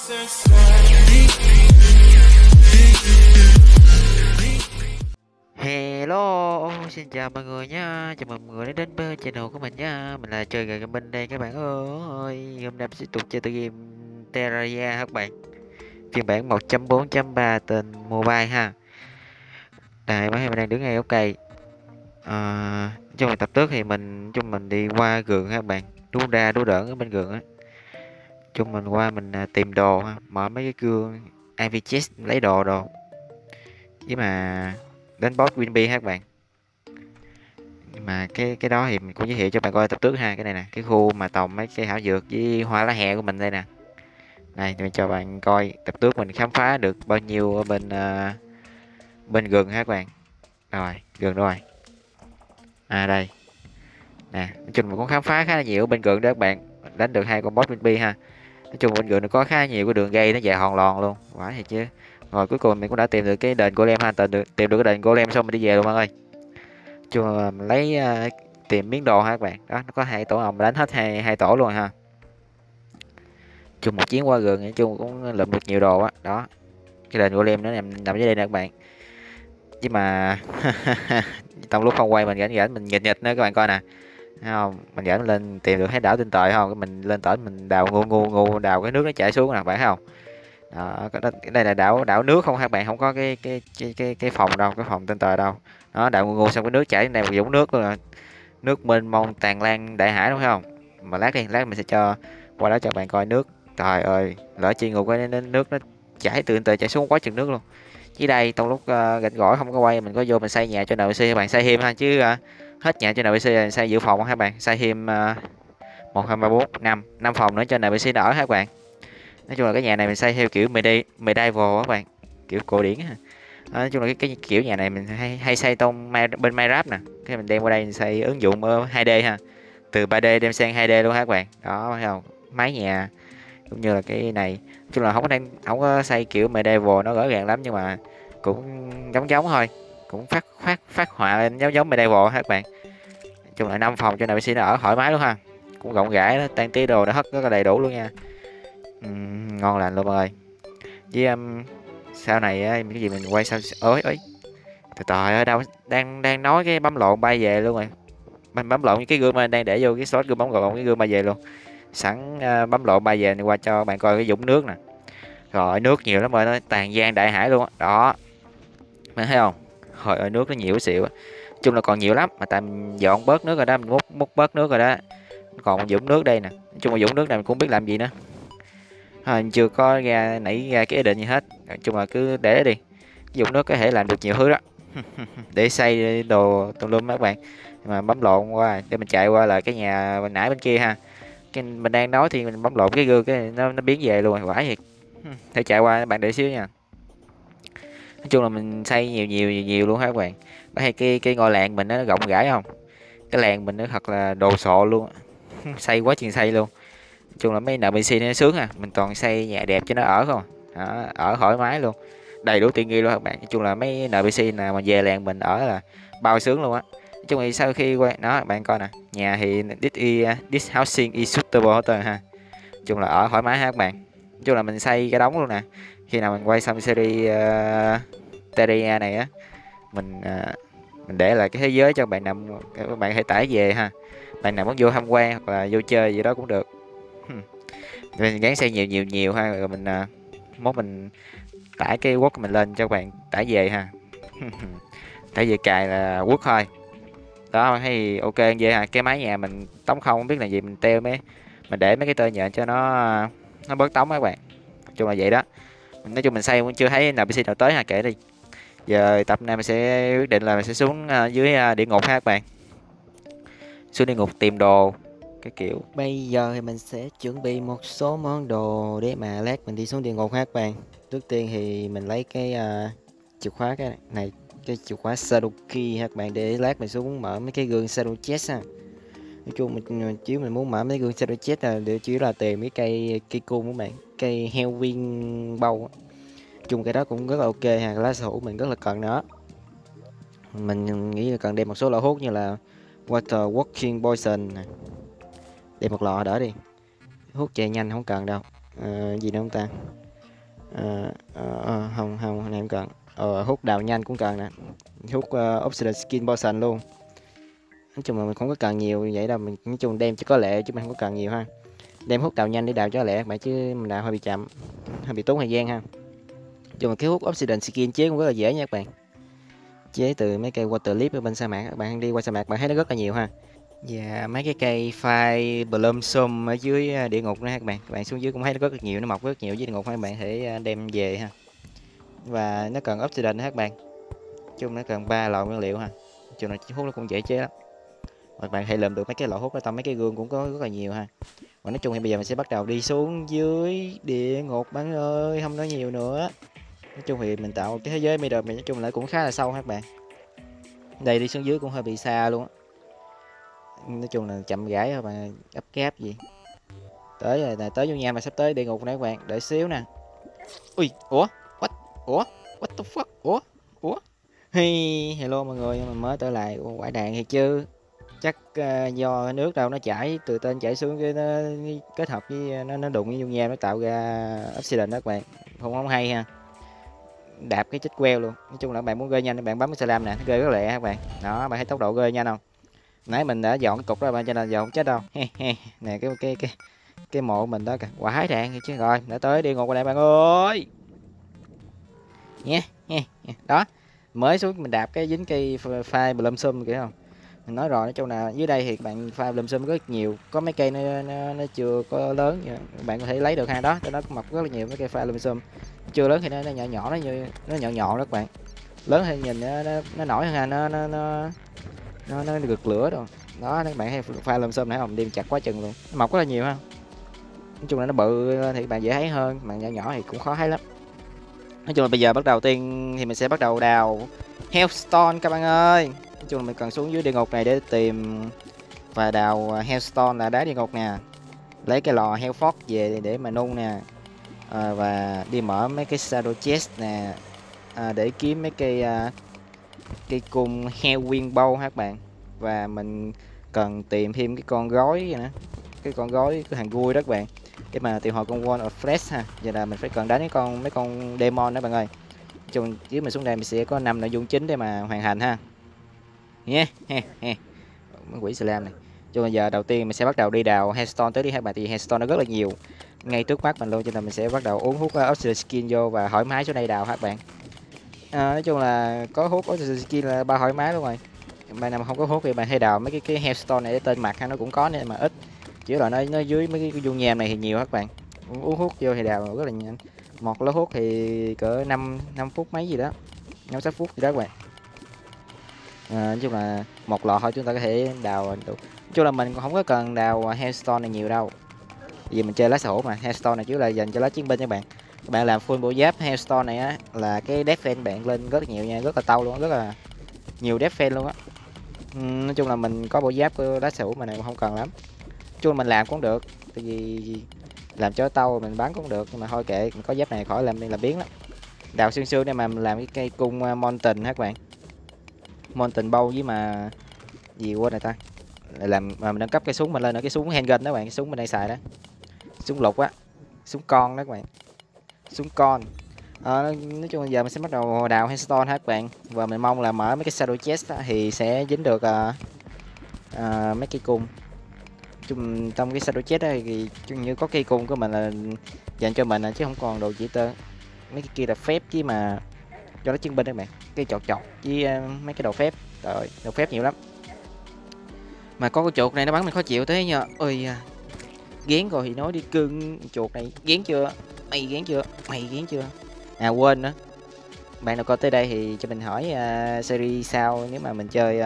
Hello, xin chào mọi người nha, chào mừng mọi người đã đến với channel của mình nha. Mình là chơi gà gaming đây các bạn ơi. Hôm nay mình sẽ tục chơi tựa game Terraria các bạn. Phiên bản 1.4.3 tên mobile ha. Đây mấy mình đang đứng ngay gốc cây. Trong bài tập trước thì mình đi qua gường ha các bạn. Đu đa đu đỡn ở bên gường á. Mình qua mình tìm đồ ha, mở mấy cái gương IV chest lấy đồ đồ. Với mà đến boss Winby ha các bạn. Mà cái đó thì mình cũng giới thiệu cho bạn coi tập trước ha. Cái này nè, cái khu mà trồng mấy cây thảo dược với hoa lá hẹ của mình đây nè. Này mình cho bạn coi tập trước mình khám phá được bao nhiêu ở bên rừng ha các bạn. Rồi rừng rồi, đây nè, nói chung mình cũng khám phá khá là nhiều ở bên rừng đó các bạn. Đánh được 2 con boss Winby ha. Nói chung bên rừng nó có khá nhiều cái đường gây nó dài hòn lòn luôn, quả thì chứ. Rồi cuối cùng mình cũng đã tìm được cái đền golem ha, tìm được cái đền golem xong mình đi về luôn bạn ơi. Chung là mình lấy tìm miếng đồ ha các bạn. Đó, nó có 2 tổ ong, đánh hết hai tổ luôn ha. Chung một chuyến qua rừng nói chung cũng lượm được nhiều đồ á. Đó, cái đền golem nó nằm dưới đây nè các bạn. Nhưng mà trong lúc không quay mình rảnh mình nghịch nghịch nữa các bạn coi nè. Thấy không? Mình rảnh lên tìm được cái đảo tinh tời không? Cái mình lên tỏi mình đào ngu đào cái nước nó chảy xuống nè, phải không? Đó, cái đây là đảo nước không các bạn, không có cái phòng đâu, cái phòng tinh tời đâu. Đó, đào ngu xong cái nước chảy này một dũng nước luôn rồi. Nước mênh mông tràn lan đại hải đúng không? Mà lát mình sẽ cho qua đó cho bạn coi nước. Trời ơi, lỡ chi ngục cái nước nó chảy từ chảy xuống quá chừng nước luôn. Dưới đây trong lúc gạch gỏi không có quay mình có vô mình xây nhà cho NPC các bạn, xây thêm ha chứ hết nhà cho NPC xây dự phòng các bạn, xây thêm 1 2 3 4 5 phòng nữa cho NPC đỡ các bạn. Nói chung là cái nhà này mình xây theo kiểu medieval các bạn, kiểu cổ điển ha. Nói chung là cái kiểu nhà này mình hay xây bên Minecraft nè, cái mình đem qua đây mình xây ứng dụng 2D ha, từ 3D đem sang 2D luôn ha các bạn. Đó thấy không, mái nhà cũng như là cái này chung là không có xây kiểu medieval nó rõ ràng lắm nhưng mà cũng giống thôi, cũng phát họa lên giống medieval ha các bạn. Chung là 5 phòng cho NPC nó ở thoải mái luôn ha, cũng rộng rãi đó, trang trí đồ nó hết rất là đầy đủ luôn nha. Ngon lành luôn mọi người. Với sau này cái gì mình quay sao ới trời ơi đâu đang nói cái bấm lộn bay về luôn rồi. Mình bấm lộn cái gương mà đang để vô cái slot gương bấm lộn cái gương bay về luôn. Sẵn bấm lộn bay về qua cho bạn coi cái dũng nước nè. Rồi nước nhiều lắm rồi, nó toàn giang đại hải luôn á. Đó. Mày thấy không? Trời ơi nước nó nhiều xịu á. Chung là còn nhiều lắm mà tại mình dọn bớt nước rồi đó, mình múc bớt nước rồi đó. Còn một dũng nước đây nè. Nói chung là dũng nước này mình cũng biết làm gì nữa. Chưa có nảy ra cái ý định gì hết. Nói chung là cứ để đi. Dùng nước có thể làm được nhiều thứ đó. Để xây đồ tùm lum các bạn. Mà bấm lộn qua để mình chạy qua là cái nhà mình nãy bên kia ha. Cái mình đang nói thì mình bấm lộn cái gương cái nó biến về luôn rồi, quái thiệt. Phải chạy qua bạn để xíu nha. Nói chung là mình xây nhiều luôn ha các bạn. Hay cái ngôi làng mình nó rộng rãi không? Cái làng mình nó thật là đồ sộ luôn. Xây quá chừng xây luôn. Nói chung là mấy NPC nó sướng ha, mình toàn xây nhà đẹp cho nó ở không. Đó, ở thoải mái luôn. Đầy đủ tiện nghi luôn các bạn. Nói chung là mấy NPC nào mà về làng mình ở là bao sướng luôn á. Nói chung là sau khi quay đó bạn coi nè, nhà thì this housing is suitable hết ha. Nói chung là ở thoải mái ha các bạn. Nói chung là mình xây cái đống luôn nè. Khi nào mình quay xong series Terraria này á, mình để lại cái thế giới cho bạn nào các bạn hãy tải về ha. Bạn nào muốn vô tham quan hoặc là vô chơi gì đó cũng được. Mình gắng xây nhiều ha, rồi mình mốt mình tải cái quốc mình lên cho các bạn tải về ha. Tải về cài là quốc thôi. Đó hay ok vậy ha. Cái mái nhà mình tống không biết là gì, mình treo mình để mấy cái tơ nhện cho nó bớt tống các bạn. Nói chung là vậy đó. Nói chung mình xây cũng chưa thấy NPC nào tới ha, kệ đi. Giờ tập này mình sẽ quyết định là mình sẽ xuống dưới địa ngục ha các bạn. Xuống địa ngục tìm đồ cái kiểu. Bây giờ thì mình sẽ chuẩn bị một số món đồ để mà lát mình đi xuống địa ngục ha các bạn. Trước tiên thì mình lấy cái chìa khóa cái này, cái chìa khóa Shadow Key ha các bạn, để lát mình xuống mở mấy cái gương Shadow Chest ha. Nói chung mình muốn mở mấy gương Shadow Chest là để chủ yếu là tìm cái cây cung các bạn, cây heo viên bầu. Chung cái đó cũng rất là ok ha, lá sở hữu mình rất là cần nó. Mình nghĩ là cần đem một số lọ hút như là Water Walking Poison nè. Đem một lọ đỡ đi. Hút chạy nhanh không cần đâu. Gì nữa không ta? Không không này không cần. Hút đào nhanh cũng cần nè, hút Obsidian Skin Potion luôn. Nói chung là mình không có cần nhiều vậy đâu, mình nói chung đem cho có lệ chứ mình không có cần nhiều ha. Đem hút đào nhanh để đào cho lẹ bạn, chứ mình đào hơi bị chậm, hơi bị tốn thời gian ha. Chung là cái hút Obsidian Skin chế cũng rất là dễ nha các bạn, chế từ mấy cây water leaf ở bên sa mạc. Các bạn đi qua sa mạc bạn thấy nó rất là nhiều ha. Và mấy cái cây phai blossom ở dưới địa ngục nữa các bạn, xuống dưới cũng thấy nó rất là nhiều, nó mọc rất nhiều dưới địa ngục, các bạn thể đem về ha. Và nó cần obsidian các bạn, chung nó cần 3 lọ nguyên liệu ha, chung là hút nó cũng dễ chế lắm. Và bạn hãy lượm được mấy cái lọ hút ở trong mấy cái gương cũng có rất là nhiều ha. Và nói chung thì bây giờ mình sẽ bắt đầu đi xuống dưới địa ngục bạn ơi, không nói nhiều nữa. Nói chung thì mình tạo cái thế giới bây giờ mình nói chung là cũng khá là sâu các bạn. Đây đi xuống dưới cũng hơi bị xa luôn á. Nói chung là chậm rãi thôi mà gấp gáp gì. Tới rồi nè, tới vô nhà mà sắp tới địa ngục nè các bạn, đợi xíu nè. Ui, ủa, what the fuck, ủa. Hi, hello mọi người, mình mới trở lại quả đạn thì chứ. Chắc do nước đâu nó chảy từ trên chảy xuống cái nó kết hợp với nó đụng với dung nham nó tạo ra obsidian đó các bạn. Không hay ha. Đạp cái chết queo luôn. Nói chung là bạn muốn gơi nhanh thì bạn bấm cái salam nè, nó gơi rất lẹ các bạn. Đó, bạn thấy tốc độ gơi nhanh không? Nãy mình đã dọn cái cục đó bạn, cho nên giờ không chết đâu. Nè cái mộ mình đó kìa, quả đạn thì chứ. Rồi đã tới địa ngục rồi đây bạn ơi nhé. Đó, mới xuống mình đạp cái dính cây phai blossom kìa không. Mình nói rồi, nói chung là dưới đây thì bạn phai blossom rất nhiều, có mấy cây nó chưa có lớn, bạn có thể lấy được ha. Đó cho nó mọc rất là nhiều mấy cây phai blossom chưa lớn thì nó nhỏ nhỏ, nó nhọn đó các bạn. Lớn thì nhìn nó nổi hơn ha, nó gực lửa rồi. Đó các bạn hay phai blossom nãy không, đem chặt quá chừng luôn, nó mọc rất là nhiều ha. Nói chung là nó bự thì bạn dễ thấy hơn, bạn nhỏ nhỏ thì cũng khó thấy lắm. Nói chung là bây giờ bắt đầu tiên thì mình sẽ bắt đầu đào Hellstone các bạn ơi. Nói chung là mình cần xuống dưới địa ngục này để tìm và đào Hellstone là đá địa ngục nè, lấy cái lò Hellforge về để mà nung nè, và đi mở mấy cái shadow chest nè, để kiếm mấy cây cung Hellwind bow các bạn. Và mình cần tìm thêm cái con gói nữa, cái con gói cái hàng vui đó các bạn, để mà tìm hồi con Wall of Flesh ha. Giờ là mình phải cần đánh mấy con demon đó bạn ơi. Chung dưới mình xuống đây mình sẽ có 5 nội dung chính để mà hoàn thành ha nhé. Mấy quỷ slam này. Cho bây giờ đầu tiên mình sẽ bắt đầu đi đào Headstone tới đi các bạn, thì Headstone nó rất là nhiều ngay trước mắt mình luôn, cho nên mình sẽ bắt đầu uống hút Obsidian Skin vô và thoải mái xuống đây đào các bạn. Nói chung là có hút Obsidian Skin là ba thoải mái luôn rồi. Bạn nào mà không có hút thì bạn hay đào mấy cái Headstone này để tên mặt ha, nó cũng có nên mà ít, chỉ là nó dưới mấy cái dung nham này thì nhiều các bạn. Uống hút vô thì đào rất là nhanh, một lỗ hút thì cỡ 5 phút mấy gì đó, 5-6 phút gì đó các bạn. Nói chung là một lọ thôi chúng ta có thể đào được. Nói chung là mình cũng không có cần đào Hellstone này nhiều đâu, vì mình chơi lá sổ mà. Hellstone này chứ là dành cho lá chiến binh các bạn. Các bạn làm full bộ giáp Hellstone này á là cái defense bạn lên rất là nhiều nha, rất là tâu luôn, rất là nhiều defense luôn á. Nói chung là mình có bộ giáp của lá sổ mà này không cần lắm. Nói chung là mình làm cũng được, tại vì làm cho tâu mình bán cũng được, nhưng mà thôi kệ, mình có giáp này khỏi làm biến lắm. Đào xương xương để mà mình làm cái cây cung Mountain các bạn. Mountain bow với mà gì quên này ta, lại làm mà mình nâng cấp cái súng mình lên ở cái súng handgun đó các bạn, cái súng mình đang xài đó, súng lục á, súng con đó các bạn, súng con. Nói chung là giờ mình sẽ bắt đầu đào Headstone các bạn, và mình mong là mở mấy cái shadow chest thì sẽ dính được mấy cây cung. Chung trong cái shadow chest thì như có cây cung của mình là dành cho mình chứ không còn đồ chỉ tơ. Mấy cái kia là phép chứ mà cho nó chiến binh các bạn, cái chọt với mấy cái đồ phép. Trời, đồ phép nhiều lắm. Mà có cái chuột này nó bắn mình khó chịu thế nha. Ơi ghén rồi thì nói đi cưng. Chuột này ghén chưa? Mày ghén chưa? À quên nữa, bạn nào coi tới đây thì cho mình hỏi series sau, nếu mà mình chơi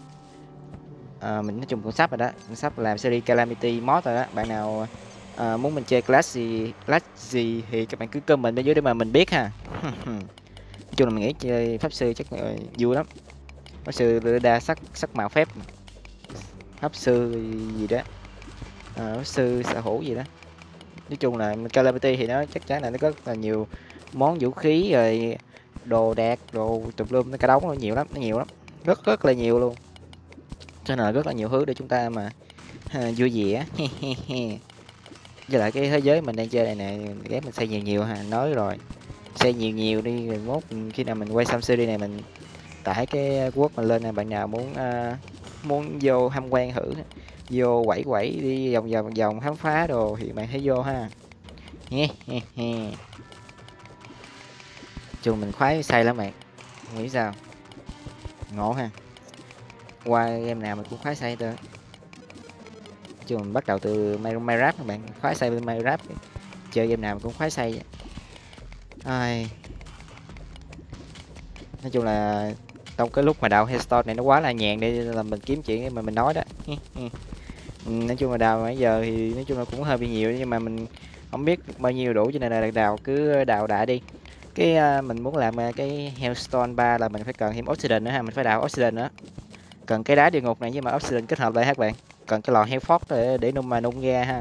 mình nói chung cũng sắp rồi đó, mình sắp làm series Calamity mod rồi đó. Bạn nào muốn mình chơi class gì thì các bạn cứ comment bên dưới để mà mình biết ha. Nói chung là mình nghĩ chơi pháp sư chắc vui lắm. Pháp sư đa sắc màu phép, pháp sư gì đó, pháp sư sở hữu gì đó. Nói chung là Calamity thì nó chắc chắn là nó có rất là nhiều món vũ khí rồi đồ đạc, đồ tùm lum, nó cả đống, nó nhiều lắm, rất là nhiều luôn, cho nên là rất là nhiều thứ để chúng ta mà vui vẻ. với lại cái thế giới mình đang chơi này nè, ghép mình xây nhiều nhiều ha, nói rồi xây nhiều nhiều đi rồi mốt khi nào mình quay xong series này mình tải cái quốc mình lên nè, bạn nào muốn muốn vô tham quan thử, vô quẩy quẩy đi vòng vòng vòng khám phá đồ thì bạn hãy vô ha nhé. Chung mình khoái xây lắm bạn, nghĩ sao, ngộ ha, qua game nào mình cũng khoái xây thôi. Chung mình bắt đầu từ Minecraft các bạn, khoái xây bên Minecraft, chơi game nào mình cũng khoái xây. Ai, nói chung là trong cái lúc mà đào Headstone này nó quá là nhàn đi là mình kiếm chuyện mà mình nói đó. Nói chung là đào bây giờ thì nói chung là cũng hơi bị nhiều nhưng mà mình không biết bao nhiêu đủ cho nên là đào cứ đào đại đi. Cái mình muốn làm cái Hellstone 3 là mình phải cần thêm Obsidian nữa ha, mình phải đào Obsidian nữa. Cần cái đá địa ngục này với mà Obsidian kết hợp lại các bạn. Cần cái lò Hellfort để nung ra ha.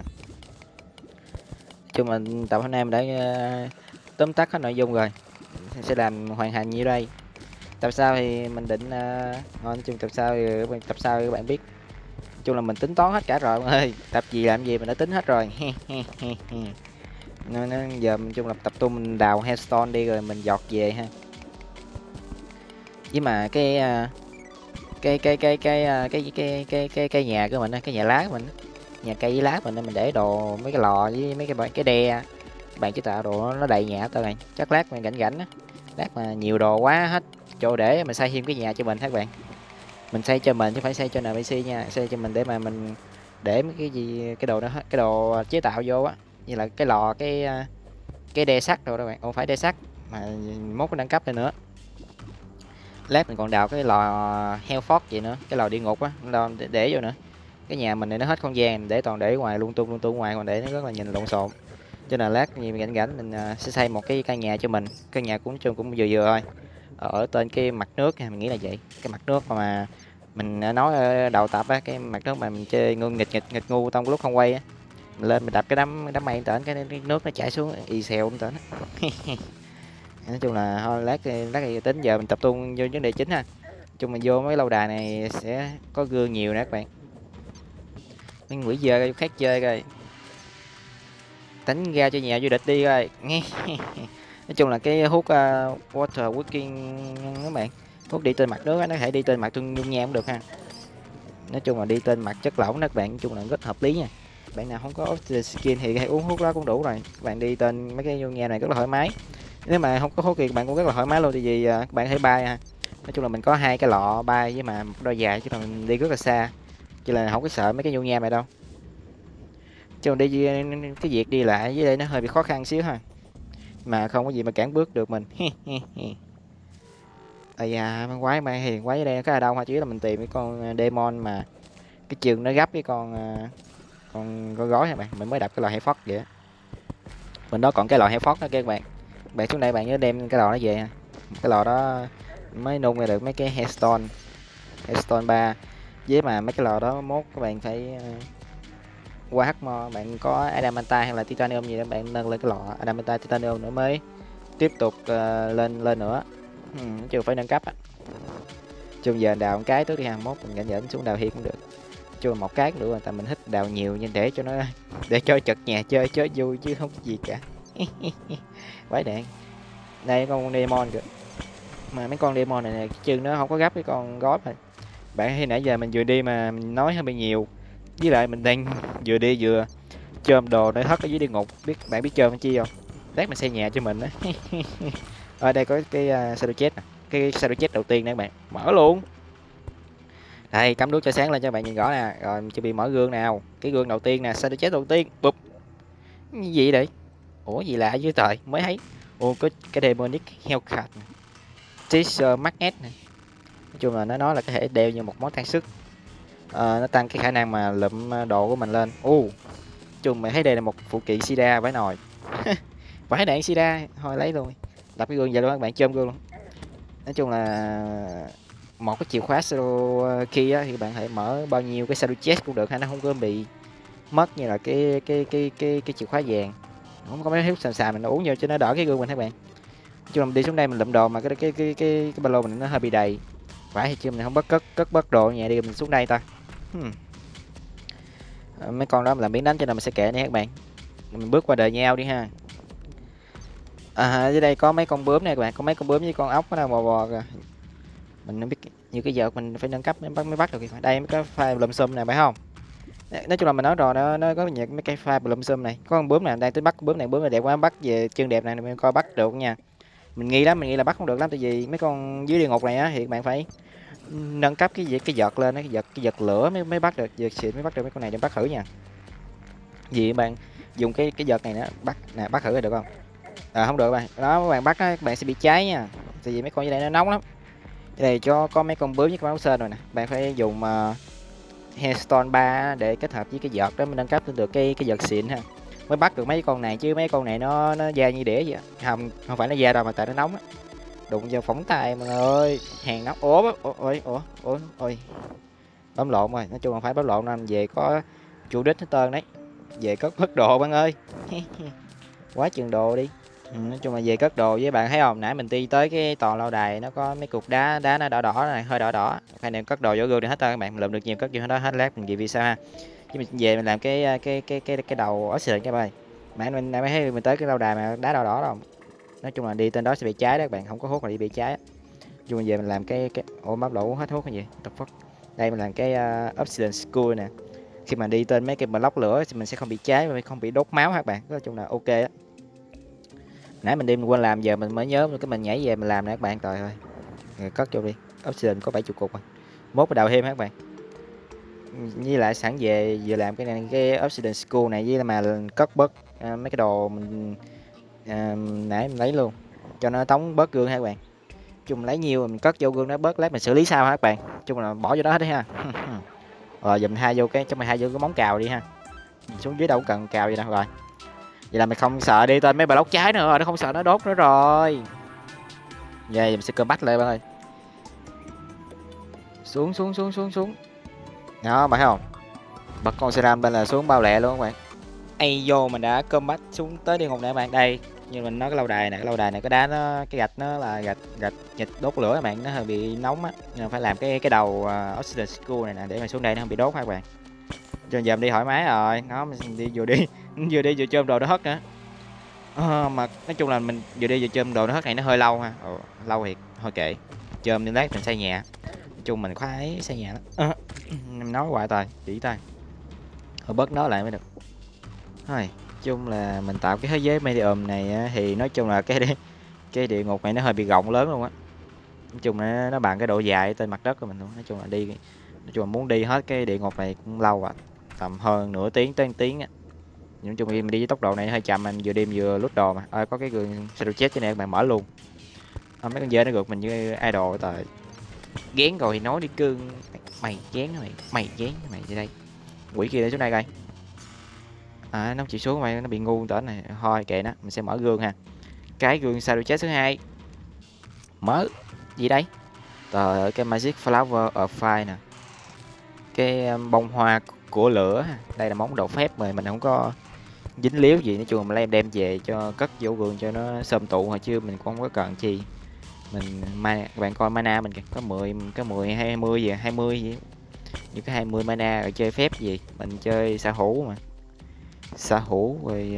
Chung mình tập hôm nay mình đã tóm tắt hết nội dung rồi. Sẽ làm hoàn thành như đây. Tập sau thì mình định nói chung tập sau thì các bạn biết. Chung là mình tính toán hết cả rồi mọi ơi, tập gì làm gì mình đã tính hết rồi. Nên giờ mình chung là tập trung mình đào Hellstone đi rồi mình giọt về ha. Với mà cái nhà của mình á, cái nhà lá của mình, nhà cây với lá mình để đồ mấy cái lò với mấy cái đe bạn chế tạo đồ nó đầy nhà tao này, chắc lát mình rảnh rảnh á, lát mà nhiều đồ quá hết chỗ để mình xây thêm cái nhà cho mình các bạn, mình xây cho mình chứ phải xây cho NPC nha, xây cho mình để mà mình để mấy cái gì cái đồ đó cái đồ chế tạo vô á, như là cái lò cái đe sắt rồi đó bạn, không phải đe sắt mà mốt cái nâng cấp lên nữa. Lát mình còn đào cái lò Hellfort vậy nữa, cái lò địa ngục á, để vô nữa. Cái nhà mình này nó hết không gian để toàn để ngoài lung tung ngoài, còn để nó rất là nhìn lộn xộn, cho nên lát gì mình rảnh mình sẽ xây một cái căn nhà cho mình, căn nhà cũng vừa vừa thôi, ở tên cái mặt nước nha, mình nghĩ là vậy, cái mặt nước mà mình nói ở đầu tập á, cái mặt nước mà mình chơi ngu nghịch ngu trong lúc không quay á, mình lên mình đập cái đám mây tởn cái nước nó chảy xuống y xèo tởn. Nói chung là thôi lát thì tính giờ mình tập trung vô vấn đề chính ha. Chung mình vô mấy lâu đài này sẽ có gương nhiều nè các bạn, mấy quỷ dơ khác chơi coi, đánh ra cho nhà vô địch đi coi nghe. Nói chung là cái hút water working các bạn, hút đi trên mặt nước nó có thể đi trên mặt dung nham cũng được ha. Nói chung là đi trên mặt chất lỏng đó các bạn, nói chung là rất hợp lý nha. Bạn nào không có Oxygen skin thì hãy uống hút đó cũng đủ rồi, các bạn đi trên mấy cái dung nham này rất là thoải mái. Nếu mà không có hút thì bạn cũng rất là thoải mái luôn, tại vì các bạn hãy bay ha. Nói chung là mình có hai cái lọ bay với mà một đôi dài chứ là mình đi rất là xa, cho nên là không có sợ mấy cái dung nham này đâu. Chứ đi cái việc đi lại với đây nó hơi bị khó khăn xíu ha, mà không có gì mà cản bước được mình. Ây da, con quái mang hiền quái ở đây có ở đâu hả, chỉ là mình tìm cái con demon mà cái chừng nó gấp cái con gói hả bạn, mình mới đập cái lò hay phót vậy. Mình đó còn cái lò hay phót đó các bạn, bạn xuống đây bạn nhớ đem cái lò nó về, cái lò đó mới nung ra được mấy cái Hearthstone 3, với mà mấy cái lò đó mốt các bạn phải qua Hmo bạn có Adamantine hay là Titanium gì đó bạn nâng lên cái lò Adamantine Titanium nữa mới tiếp tục lên nữa, chứ phải nâng cấp á. Chung giờ đào một cái trước đi ha, mốt mình dẫn xuống đào hiên cũng được, chưa một cái cũng được rồi, tại mình thích đào nhiều nhưng để cho nó để cho chật nhà chơi chơi vui chứ không có gì cả. Quái đạn đây con demon kìa, mà mấy con demon này chân nó không có gấp cái con góp này bạn, khi nãy giờ mình vừa đi mà mình nói hơi bị nhiều, với lại mình đang vừa đi vừa chôm đồ để hất ở dưới địa ngục, bạn biết chôm chi không, lát mình xây nhà cho mình á. Ở đây có cái shadow chest nè, cái shadow chest đầu tiên nè các bạn, mở luôn đây, cắm đuốc cho sáng lên cho bạn nhìn rõ nè, rồi chuẩn bị mở gương nào, cái gương đầu tiên nè, shadow chest đầu tiên bụp, gì vậy, ủa gì lạ dưới trời mới thấy, ô có cái demonic hellcat teaser magnet này, nói chung là nó nói là có thể đeo như một món trang sức, nó tăng cái khả năng mà lụm đồ của mình lên. Chung mày thấy đây là một phụ kiện sida vãi nồi. Vãi đạn sida thôi lấy luôn, đập cái gương vậy luôn các bạn, chôm gương luôn. Nói chung là một cái chìa khóa shadow key á, thì bạn hãy mở bao nhiêu cái shadow chest cũng được ha, nó không có bị mất như là cái chìa khóa vàng, không có mấy thiếu xàm mình nó uống vô cho nó đỡ cái gương mình các bạn. Chứ mình đi xuống đây mình lụm đồ mà cái ba lô mình nó hơi bị đầy, phải thì chứ mình không cất bớt đồ nhà đi, mình xuống đây ta. Mấy con đó mình làm biến đánh cho nên mình sẽ kệ nha các bạn. Mình bước qua đời nhau đi ha. Dưới đây có mấy con bướm này các bạn, có mấy con bướm với con ốc nó đang bò bò kìa. Mình không biết như cái vợt mình phải nâng cấp mới bắt được kìa. Đây mấy cái file lùm xùm này phải không? Nói chung là mình nói rồi, nó có những mấy cái file lùm xùm này. Có con bướm này đang tính bắt con bướm này đẹp quá, bắt về chân đẹp này mình coi bắt được nha. Mình nghĩ là bắt không được lắm, tại vì mấy con dưới địa ngục này á thì bạn phải nâng cấp cái vợt lên, cái vợt lửa mới bắt được, vợt xịn mới bắt được mấy con này để bắt thử nha. Vì bạn dùng cái vợt này nữa bắt thử được không? Không được bạn, đó các bạn bắt đó, các bạn sẽ bị cháy nha, tại vì mấy con như này nó nóng lắm. Cái này cho có mấy con bướm với con áo sên rồi nè, bạn phải dùng Hailstone 3 để kết hợp với cái vợt đó mình nâng cấp được cái vợt xịn ha, mới bắt được mấy con này, chứ mấy con này nó da như đĩa vậy. Không phải nó da đâu mà tại nó nóng á, đụng vào phỏng tay mọi người ơi, hàng nóng. Ôi bấm lộn rồi, nói chung là phải bấm lộn nên về có chủ đích hết trơn đấy, về cất mất đồ bạn ơi. Quá chừng đồ đi. Nói chung là về cất đồ với bạn thấy không, nãy mình đi tới cái toàn lâu đài nó có mấy cục đá nó đỏ đỏ này, hơi đỏ đỏ, phải nên cất đồ vô gương đi hết trơn các bạn, lượm được nhiều cất vô đó hết, lát mình review sao ha. Chứ mình về mình làm cái đầu oxygen các bạn. Mình mới thấy mình tới cái lâu đài mà đá đỏ đỏ đâu. Nói chung là đi tên đó sẽ bị cháy đó các bạn, không có hút là đi bị cháy. Chung mình về mình làm cái map đổ hết hút cái gì tập phất. Đây mình làm cái oxygen school nè, khi mà đi tên mấy cái block lửa thì mình sẽ không bị cháy và không bị đốt máu các bạn, nói chung là ok á. Nãy mình đi mình quên làm, giờ mình mới nhớ cái mình nhảy về mình làm nè các bạn. Trời ơi, rồi cất vô đi, oxygen có 70 cục rồi, mốt bắt đầu thêm các bạn. Với lại sẵn về vừa làm cái này, cái oxygen school này, với mà cất bớt mấy cái đồ mình nãy mình lấy luôn cho nó tống bớt gương ha các bạn. Chung lấy nhiều mình cất vô gương nó bớt, lát mình xử lý sao ha các bạn. Chung là bỏ vô đó hết đi ha. Rồi giờ mình hai vô cái, cho mình hai vô cái món cào đi ha. Xuống dưới đâu cũng cần cào gì đâu rồi. Vậy là mình không sợ đi tên mấy block cháy nữa rồi, nó không sợ nó đốt nữa rồi. Vậy mình sẽ cơm bách lại bạn ơi. Xuống. Đó bạn thấy không, bật con seram bên là xuống bao lẹ luôn các bạn. Ây vô mình đã cơm bách xuống tới địa ngục này các bạn. Đây như mình nói cái lâu đài này, cái đá nó, cái gạch nó là gạch đốt lửa các bạn, nó hơi bị nóng á, nên phải làm cái đầu oxygen school này nè để mà xuống đây nó không bị đốt ha các bạn. Cho giờ mình đi thoải mái rồi, nó mình đi vừa chôm đồ nó hất nữa. Mà nói chung là mình vừa đi vừa chôm đồ nó hất này nó hơi lâu ha. Lâu thiệt, thôi kệ, chôm đến lát mình xây nhà. Nói chung mình khoái xây nhà lắm. Nói hoài tài chỉ tay, thôi bớt nói lại mới được. Thôi chung là mình tạo cái thế giới medium này á, thì nói chung là cái địa ngục này nó hơi bị rộng lớn luôn á. Nói chung là nó bằng cái độ dài trên mặt đất của mình luôn. Nói chung là muốn đi hết cái địa ngục này cũng lâu à, tầm hơn nửa tiếng tới 1 tiếng á. Nói chung mình đi với tốc độ này hơi chậm, mình vừa đi vừa lút đồ mà. Có cái gương shadow chết trên này bạn mở luôn. Mấy con dê nó gượt mình như idol tại gén rồi thì nói đi cương, mày gén mày gén mày về đây, quỷ kia để xuống đây coi. Nó chỉ xuống mày, nó bị ngu tởn này, thôi kệ nó, mình sẽ mở gương ha. Cái gương shadow chết thứ hai mở gì đây, trời ơi, cái magic flower ở fire nè, cái bông hoa của lửa. Đây là món đồ phép mà mình không có dính líu gì, nói chung mình đem về cho cất vô gương cho nó xôm tụ hồi chứ mình cũng không có cần chi. Mình bạn coi mana mình kìa, có 10 hay 20 gì, 20 gì, như cái 20 mana rồi chơi phép gì, mình chơi xạ hữu mà, xạ hữu rồi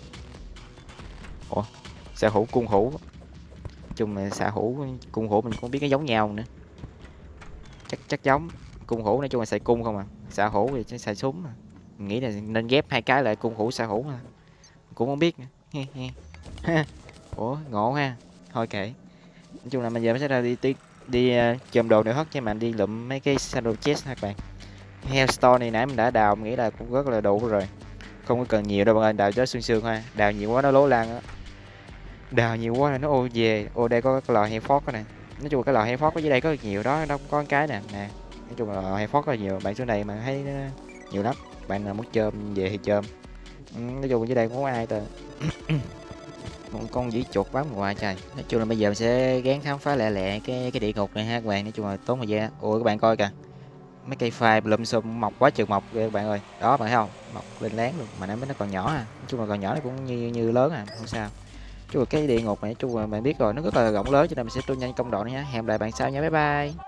xạ hữu cung hữu, chung là xạ hữu cung hữu mình cũng biết cái giống nhau nữa, chắc giống. Cung hữu nói chung là xài cung không à, xạ hữu thì chứ xài súng mà. Mình nghĩ là nên ghép hai cái lại, cung hữu xạ hữu mà, cũng không biết nữa. Ngộ ha, thôi kệ. Nói chung là bây giờ mình sẽ ra đi chôm đồ nữa hết, chứ mà đi lụm mấy cái shadow chest các bạn. Hailstone này nãy mình đã đào, mình nghĩ là cũng rất là đủ rồi, không có cần nhiều đâu bạn ơi. Đào cho sương ha, đào nhiều quá nó lố lan á, đào nhiều quá là nó ô về. Đây có cái lò Hellforge này, nói chung là cái lò Hellforge ở dưới đây có nhiều đó, nó có cái nè. Nói chung là lò Hellforge có nhiều, bạn xuống đây mà thấy nhiều lắm, bạn nào muốn chôm về thì chôm. Nói chung dưới đây cũng không có ai tờ. Một con dĩ chuột bám ngoài trời. Nói chung là bây giờ mình sẽ gán khám phá lẹ cái địa ngục này ha các bạn. Nói chung là tốn thời gian. Các bạn coi kìa, mấy cây phai lum xum mọc quá chừng mọc kìa các bạn ơi, đó bạn thấy không, mọc lên láng luôn mà nó còn nhỏ à. Nói chung là còn nhỏ nó cũng như lớn à, không sao. Chung là cái địa ngục này, chung là bạn biết rồi, nó rất là rộng lớn, cho nên mình sẽ tua nhanh công đoạn nhé. Hẹn lại bạn sau nha, bye bye.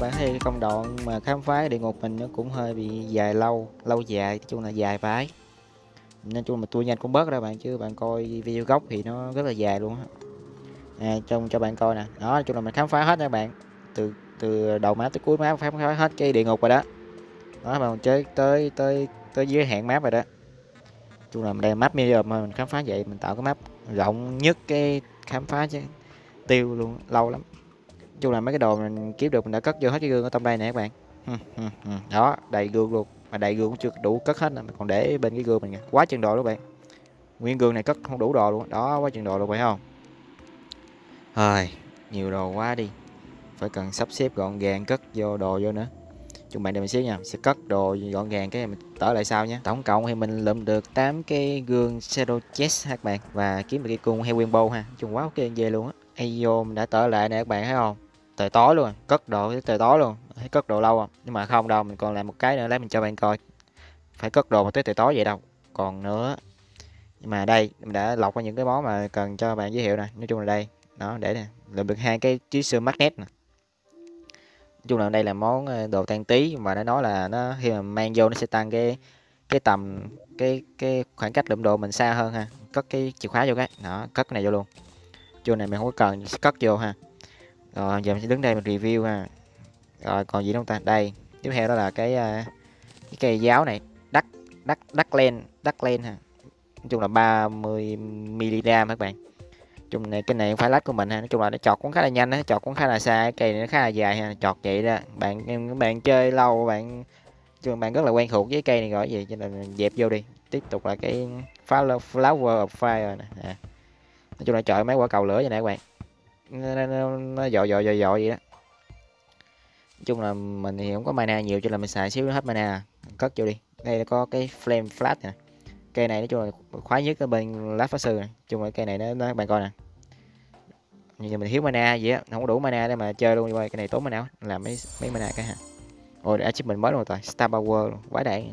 bạn thấy công đoạn mà khám phá địa ngục mình nó cũng hơi bị dài lâu dài, nói chung là dài vãi, nên chung mà tôi nhanh cũng bớt ra bạn, chứ bạn coi video gốc thì nó rất là dài luôn á. Trong cho bạn coi nè, đó nói chung là mình khám phá hết nha bạn, từ từ đầu map tới cuối map khám phá hết cái địa ngục rồi đó. Đó mà chơi tới giới hạn map rồi đó. Chung là mình đang map bây giờ mà mình khám phá vậy, mình tạo cái map rộng nhất cái khám phá chứ tiêu luôn, lâu lắm. Chung là mấy cái đồ mình kiếm được mình đã cất vô hết cái gương ở trong đây nè các bạn. Đó, đầy gương luôn, mà đầy gương cũng chưa đủ cất hết nè, mình còn để bên cái gương mình kìa, quá chừng đồ luôn bạn. Nguyên gương này cất không đủ đồ luôn đó, quá chừng đồ luôn phải không? Thôi nhiều đồ quá đi, phải cần sắp xếp gọn gàng cất vô đồ vô nữa. Chúng bạn để mình xíu nha, sẽ cất đồ gọn gàng cái mình tở lại sau nhé. Tổng cộng thì mình lượm được 8 cái gương Shadow Chest các bạn, và kiếm được cái cung Hellwind Bow ha, chung quá ok về luôn á. Ayo mình đã tở lại nè các bạn thấy không, trời tối luôn, cất đồ tới trời tối luôn, thấy cất đồ lâu không, nhưng mà không đâu, mình còn làm một cái nữa lấy mình cho bạn coi, phải cất đồ mà tới trời tối vậy đâu, còn nữa. Nhưng mà đây mình đã lọc qua những cái món mà cần cho bạn giới thiệu nè, nói chung là đây đó, để nè, lượm được 2 cái chiếc sư magnet nè. Nói chung là đây là món đồ tan tí, mà đã nói là nó khi mà mang vô nó sẽ tăng cái tầm cái khoảng cách lượm đồ mình xa hơn ha. Cất cái chìa khóa vô cái đó, cất cái này vô luôn, chỗ này mình không có cần cất vô ha. Rồi giờ mình sẽ đứng đây mình review ha. Rồi còn gì không ta, đây tiếp theo đó là cái cây giáo này, đắc đắc len ha, nói chung là 30 mg các bạn. Chung này cái này không phải lách của mình ha, nói chung là nó chọt cũng khá là nhanh á, chọt cũng khá là xa, cái cây này nó khá là dài ha, chọt vậy đó bạn chơi lâu bạn bạn rất là quen thuộc với cây này rồi gì, cho nên dẹp vô đi. Tiếp tục là cái flower of fire nè, nói chung là chọi mấy quả cầu lửa vậy nè các bạn, nó dội vậy đó. Nói chung là mình thì không có mana nhiều cho nên mình xài xíu nó hết mana, cất vô đi. Đây là có cái flame flash nè, cây này nói chung là khoái nhất ở bên lá pháp sư này. Chung là cây này nó bạn coi nè, như mình thiếu mana vậy á, không có đủ mana để mà chơi luôn, cái này tốn mana làm mấy mana cái ha. Ôi đã chip mình mới luôn rồi, star power luôn, quá đạn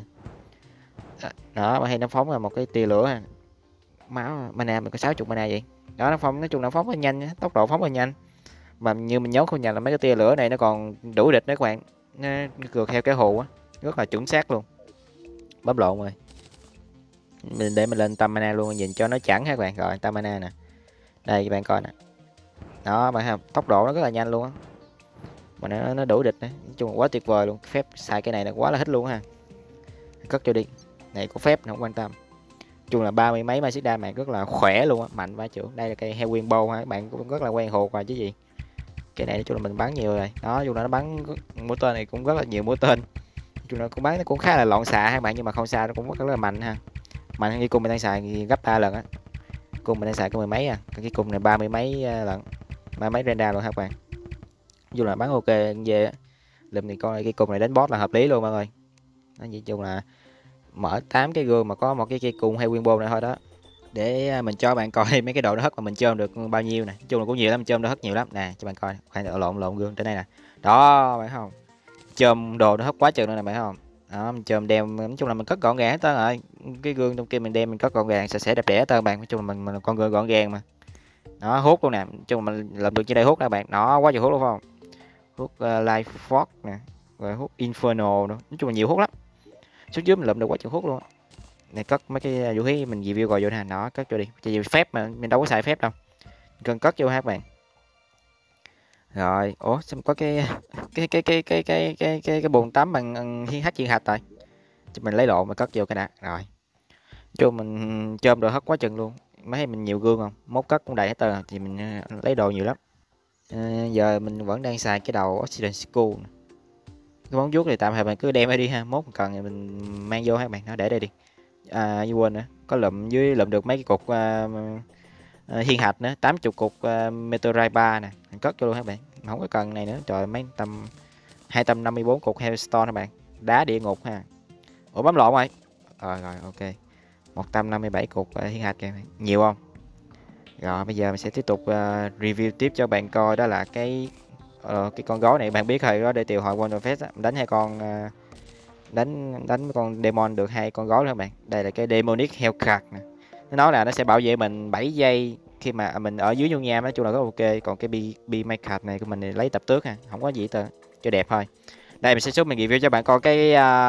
đó. Mà hay nó phóng là một cái tia lửa ha, máu mana mình có 60 mana vậy đó, nó phóng nói chung là phóng rất nhanh, tốc độ phóng rất nhanh, mà như mình nhớ không nhầm là mấy cái tia lửa này nó còn đuổi địch nữa các bạn, nó cược theo cái hồ á, rất là chuẩn xác luôn. Bấm lộn rồi, mình để mình lên tam mana luôn, nhìn cho nó chẳng ha các bạn. Rồi tam mana nè, đây các bạn coi nè, đó bạn thấy tốc độ nó rất là nhanh luôn á, mà nó đuổi địch nữa. Nói chung là quá tuyệt vời luôn, phép xài cái này là quá là thích luôn ha. Cất cho đi, này có phép không quan tâm. Nói chung là 30 mấy magic damage rất là khỏe luôn á, mạnh vãi chưởng. Đây là cây Hellwind Bow ha, các bạn cũng rất là quen thuộc rồi chứ gì. Cái này nói chung là mình bắn nhiều rồi đó, chung là nó bắn mũi tên này cũng rất là nhiều mũi tên, chung là cũng bắn nó cũng khá là loạn xạ các bạn, nhưng mà không xa nó cũng rất là mạnh ha, mạnh hơn cái cung mình đang xài thì gấp 3 lần á. Cung mình đang xài có mười mấy cái cung này 30 mấy lần, 30 mấy renda luôn ha các bạn. Dù là bắn ok về lượm thì coi cái cung này đánh boss là hợp lý luôn mọi người. Nói chung là mở 8 cái gương mà có một cái cung hay Winbow này thôi đó, để mình cho bạn coi mấy cái độ nó hất mà mình chôm được bao nhiêu nè. Nói chung là cũng nhiều lắm, mình chôm nó hất nhiều lắm nè, cho bạn coi. Khoan lộn gương trên đây nè, đó bạn không, chôm đồ nó hất quá chừng nữa nè bạn không. Đó mình chôm đem, nói chung là mình cất gọn gàng hết trơn rồi, cái gương trong kia mình đem mình cất gọn gàng sạch sẽ đẹp đẽ hết trơn bạn. Nói chung là mình con gương gọn gàng mà. Đó hút luôn nè, nói chung là mình làm được trên đây hút nè bạn, đó quá trời hút luôn phải không. Hút life force nè, rồi hút inferno nữa, nói chung là nhiều hút lắm. Xuống dưới mình lượm được quá trời hút luôn. Này cất mấy cái vũ khí mình review rồi vô nè, nó cất vô đi, chỉ phép mà mình đâu có xài phép đâu, cần cất vô ha các bạn. Rồi ủa sao có cái bồn tắm bằng hiên hách chiên hạch rồi, cho mình lấy lộ mà cất vô cái đã. Rồi cho mình chôm đồ hất quá chừng luôn, mấy mình nhiều gương không, mốt cất cũng đầy hết tờ thì mình lấy đồ nhiều lắm. Giờ mình vẫn đang xài cái đầu Oxygen School, cái món vuốt thì tạm thời bạn cứ đem đi ha, mốt cần thì mình mang vô ha bạn. Nó để đây đi. Như quên nữa, có lụm dưới lụm được mấy cái cục hiên hạch nữa, 80 cục meteorite 3 nè, mình cất cho luôn các bạn, không có cần này nữa. Trời, mấy tầm 254 cục hellstone các bạn, đá địa ngục ha. Ủa bấm lộn rồi. Rồi ok, 157 cục hiên hạch kìa, nhiều không. Rồi bây giờ mình sẽ tiếp tục review tiếp cho bạn coi, đó là cái con gấu này. Bạn biết rồi đó, để triệu hồi Wonderfest đánh hai con đánh con demon được 2 con gấu đó các bạn. Đây là cái demonic hellcat nè, nó nói là nó sẽ bảo vệ mình 7 giây khi mà mình ở dưới dung nham. Nói chung là rất ok. Còn cái bi mai card này của mình thì lấy tập tước ha, không có gì hết. cho đẹp thôi. Đây mình sẽ xuống mình review cho bạn coi cái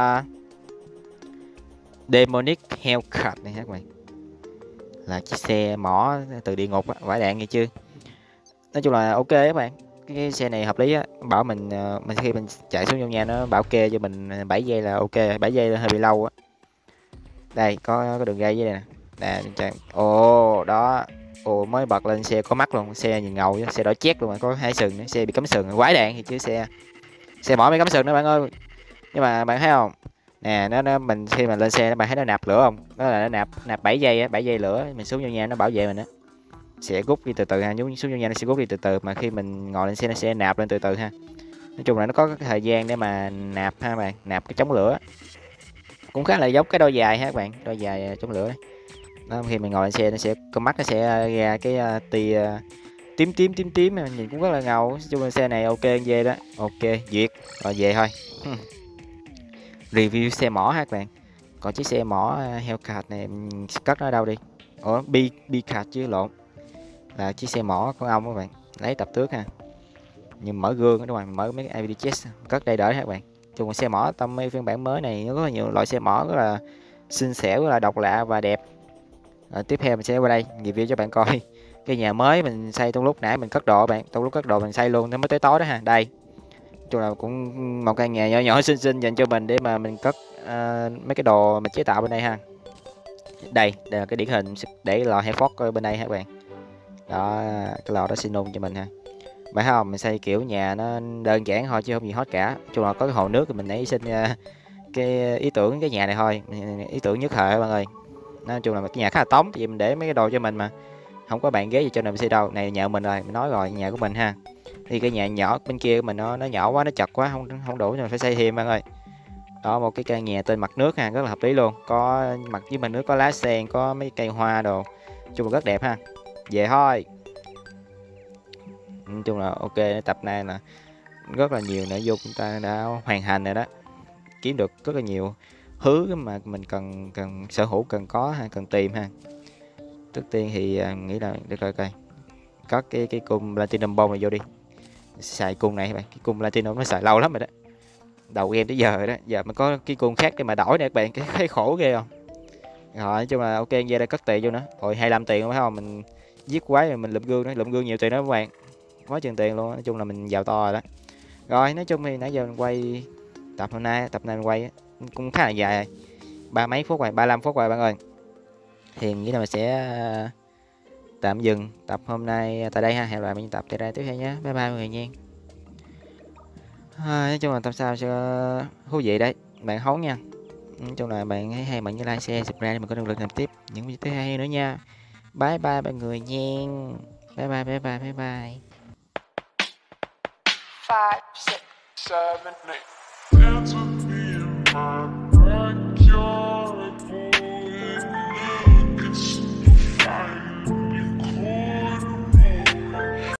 Demonic Hellcat này các bạn, là chiếc xe mỏ từ địa ngục á, vải đạn nghe chưa. Nói chung là ok các bạn, cái xe này hợp lý á, bảo mình khi mình chạy xuống trong nhà nó bảo kê cho mình 7 giây là ok, 7 giây là hơi bị lâu á. Đây có đường ray với đây nè, ồ đó, ồ mới bật lên xe có mắt luôn, xe nhìn ngầu chứ, xe đỏ chét luôn, có 2 sừng nữa, xe bị cắm sừng quái đạn thì chứ xe mỏ bị cắm sừng đó bạn ơi. Nhưng mà bạn thấy không nè, nó mình khi mà lên xe bạn thấy nó nạp lửa không, đó là nó nạp 7 giây á, 7 giây lửa, mình xuống vô nhà nó bảo vệ mình á, sẽ rút đi từ từ ha, xuống vô nhà nó sẽ rút đi từ từ, mà khi mình ngồi lên xe nó sẽ nạp lên từ từ ha. Nói chung là nó có cái thời gian để mà nạp ha bạn, nạp cái chống lửa cũng khá là giống cái đôi dài ha các bạn, đôi dài chống lửa đấy. Đó, khi mình ngồi lên xe nó sẽ con mắt nó sẽ ra cái tia tím nhìn cũng rất là ngầu. Nói chung là xe này ok về đó, ok duyệt rồi về thôi. Review xe mỏ ha các bạn. Còn chiếc xe mỏ Hellcat này cất nó ở đâu đi? Ủa Bi-Cat chứ lộn, là chiếc xe mỏ con ong các bạn, lấy tập trước ha, nhưng mở gương ở ngoài, mở mấy cái IVD chest cất đây đỡ ha các bạn. Chung xe mỏ tầm phiên bản mới này nó rất là nhiều loại xe mỏ rất là xinh xẻo, rất là độc lạ và đẹp. Tiếp theo mình sẽ qua đây review cho bạn coi cái nhà mới mình xây trong lúc nãy mình cất đồ bạn, trong lúc cất đồ mình xây luôn nó mới tới tối đó ha. Đây chung là cũng một căn nhà nhỏ nhỏ xinh xinh dành cho mình để mà mình cất mấy cái đồ mình chế tạo bên đây ha. Đây là cái điển hình để lò Hayford bên đây ha các bạn. Đó, cái lò đó xin nôn cho mình ha. Phải không, mình xây kiểu nhà nó đơn giản thôi chứ không gì hết cả. Chung là có cái hồ nước thì mình nảy sinh cái ý tưởng cái nhà này thôi, ý tưởng nhất thời bạn ơi. Nói chung là cái nhà khá là tống, tại vì mình để mấy cái đồ cho mình mà không có bàn ghế gì cho nên mình xây đâu. Này nhà mình rồi, mình nói rồi, nhà của mình ha. Thì cái nhà nhỏ bên kia của mình nó nhỏ quá, nó chật quá, không đủ nên phải xây thêm bạn ơi. Đó, một cái căn nhà tên mặt nước ha, rất là hợp lý luôn, có mặt dưới mặt nước có lá sen, có mấy cây hoa đồ, chung là rất đẹp ha. Về thôi. Nói chung là ok, tập này là rất là nhiều nội dung chúng ta đã hoàn thành rồi đó, kiếm được rất là nhiều thứ mà mình cần sở hữu, cần có hay cần tìm ha. Trước tiên thì nghĩ là để coi có cái cung platinum bông này vô đi, xài cung này các bạn, cái cung platinum nó xài lâu lắm rồi đó, đầu game tới giờ rồi đó, giờ mà có cái cung khác để mà đổi nè các bạn, cái khổ ghê không. Rồi nói chung là ok, về đây cất tiền vô nữa, rồi 25 tiền không phải không, mình giết quái rồi mình lụm gương nữa, lụm gương nhiều tiền đó các bạn, quá chừng tiền luôn. Nói chung là mình giàu to rồi đó. Rồi nói chung thì nãy giờ mình quay tập này mình quay cũng khá là dài, 30 mấy phút rồi, 35 phút rồi bạn ơi. Thì nghĩ là mình sẽ tạm dừng tập hôm nay tại đây ha, hẹn lại mình tập tại đây tiếp theo nhé, bye bye mọi người nha. Nói chung là tập sao cho thú vị đấy bạn hấu nha. Nói chung là bạn hãy hay bạn như like share subscribe để mình có động lực làm tiếp những video tiếp hay nữa nha. Bye bye mọi người nha, bye bye bye bye bye bye. 5, 6, 7, 8.